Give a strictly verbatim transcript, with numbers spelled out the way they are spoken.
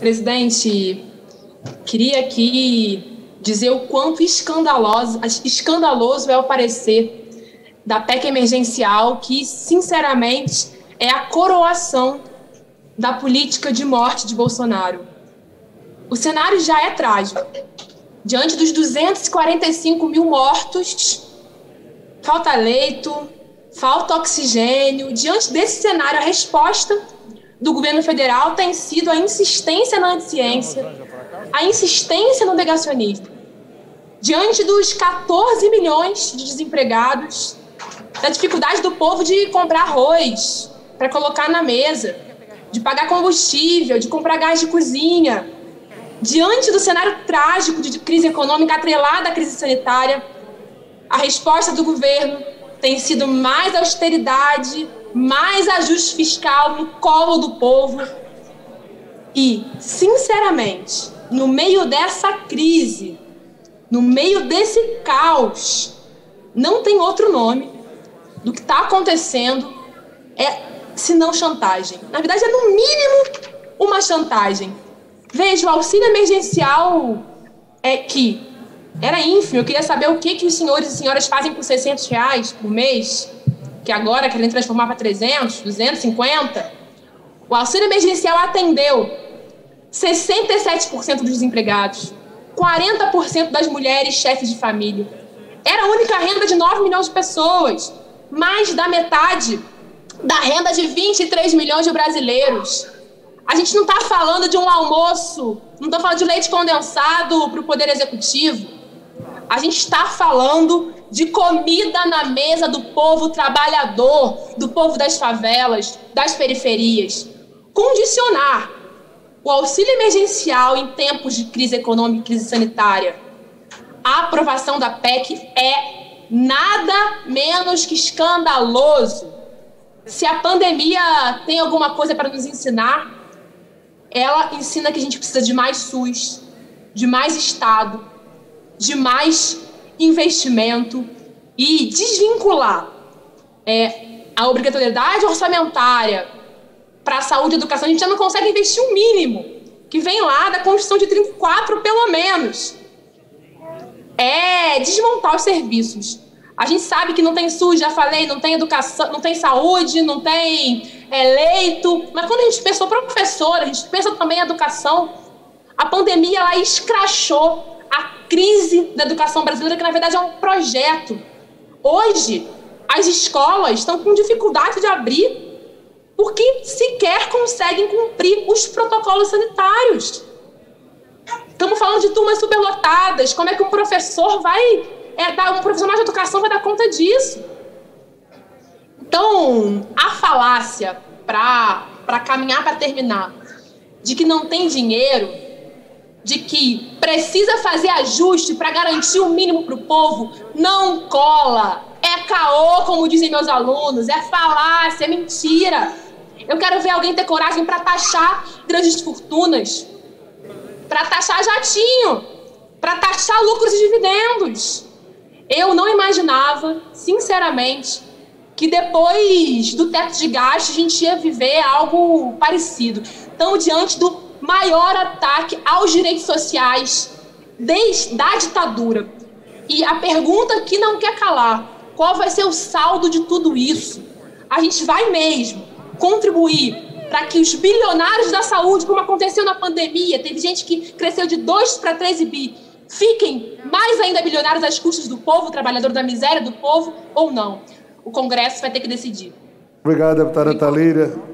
Presidente, queria aqui dizer o quanto escandaloso, escandaloso é o parecer da P E C emergencial, que, sinceramente, é a coroação da política de morte de Bolsonaro. O cenário já é trágico. Diante dos duzentos e quarenta e cinco mil mortos, falta leito, falta oxigênio. Diante desse cenário, a resposta do governo federal tem sido a insistência na ciência, a insistência no negacionismo. Diante dos quatorze milhões de desempregados, da dificuldade do povo de comprar arroz para colocar na mesa, de pagar combustível, de comprar gás de cozinha, diante do cenário trágico de crise econômica atrelada à crise sanitária, a resposta do governo tem sido mais austeridade, mais ajuste fiscal no colo do povo. E, sinceramente, no meio dessa crise, no meio desse caos, não tem outro nome do que está acontecendo, é, senão chantagem. Na verdade, é no mínimo uma chantagem. Veja, o auxílio emergencial é que era ínfimo. Eu queria saber o que, que os senhores e senhoras fazem por seiscentos reais por mês, que agora querem transformar para trezentos, duzentos e cinquenta. O auxílio emergencial atendeu sessenta e sete por cento dos desempregados, quarenta por cento das mulheres chefes de família. Era a única renda de nove milhões de pessoas, mais da metade da renda de vinte e três milhões de brasileiros. A gente não está falando de um almoço, não está falando de leite condensado para o Poder Executivo. A gente está falando de comida na mesa do povo trabalhador, do povo das favelas, das periferias. Condicionar o auxílio emergencial em tempos de crise econômica e crise sanitária à aprovação da P E C é nada menos que escandaloso. Se a pandemia tem alguma coisa para nos ensinar, ela ensina que a gente precisa de mais SUS, de mais Estado, de mais investimento e desvincular é, a obrigatoriedade orçamentária para a saúde e educação. A gente já não consegue investir o mínimo, que vem lá da Constituição de trinta e quatro, pelo menos. É desmontar os serviços. A gente sabe que não tem SUS, já falei, não tem educação, não tem saúde, não tem é, leito. Mas quando a gente pensou professora, a gente pensa também em educação. A pandemia ela escrachou a crise da educação brasileira, que na verdade é um projeto. Hoje, as escolas estão com dificuldade de abrir porque sequer conseguem cumprir os protocolos sanitários. Estamos falando de turmas superlotadas. Como é que um professor vai... É, dar, um profissional de educação vai dar conta disso? Então, a falácia, para caminhar, para terminar, de que não tem dinheiro, de que precisa fazer ajuste para garantir o mínimo para o povo, não cola. É caô, como dizem meus alunos, é falácia, é mentira. Eu quero ver alguém ter coragem para taxar grandes fortunas, para taxar jatinho, para taxar lucros e dividendos. Eu não imaginava, sinceramente, que depois do teto de gastos a gente ia viver algo parecido. Então, diante do maior ataque aos direitos sociais desde a ditadura. E a pergunta que não quer calar, qual vai ser o saldo de tudo isso? A gente vai mesmo contribuir para que os bilionários da saúde, como aconteceu na pandemia, teve gente que cresceu de dois para treze bi, fiquem mais ainda bilionários às custas do povo, trabalhador da miséria do povo, ou não? O Congresso vai ter que decidir. Obrigado, deputada Thalíria.